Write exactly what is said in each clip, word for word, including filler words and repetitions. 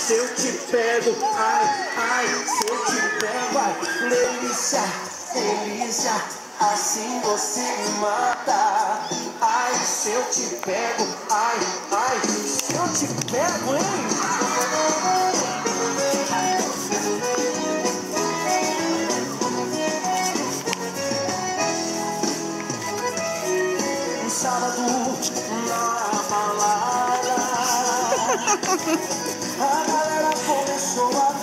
se eu te pego, ai, ai, se eu te pego, ai, delícia, delícia, assim você me mata. Ai, se eu te pego, ai, ai, se eu te pego, hein? Um sábado na balada, a galera começou a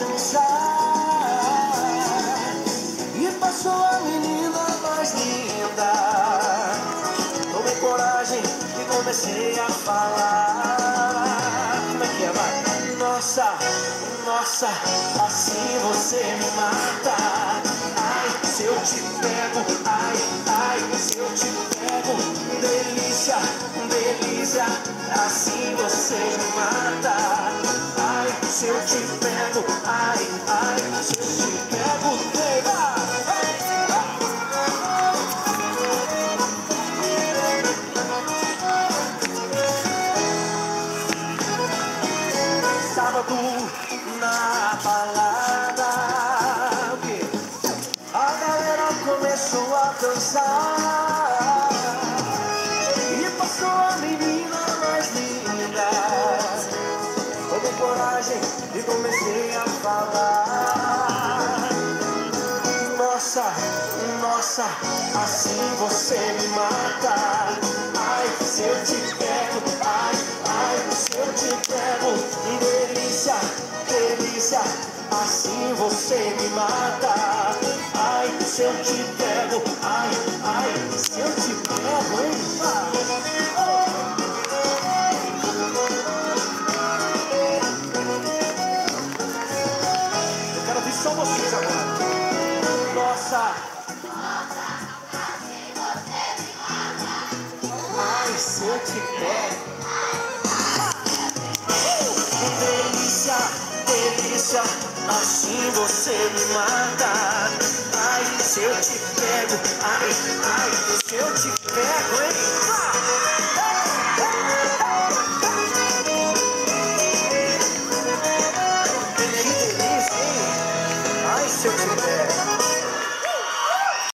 dançar e passou a menina mais linda. Tomei coragem e comecei a falar. Como é que é, vai? Nossa, nossa, assim você me mata. Ai, se eu te pego, ai, ai, se eu te pego, delícia, delícia, assim você me mata. Ai, se eu te pego, ai, ai, se eu te pego, pega. Sábado na balada, o quê? A galera começou a dançar e passou a menina mais linda. Tomei coragem e comecei a falar. Nossa, nossa, assim você me mata. Ai, se eu te pego, ai, ai, se eu te pego, delícia, delícia, assim você me mata. Ai, se eu te pego, ai, ai, se eu te pego, hein? Eu quero ouvir só vocês agora. Nossa, ai, se eu te pego, delícia, delícia, assim você me mata. Ai, se eu te pego, ai, ai, se eu te pego, hein?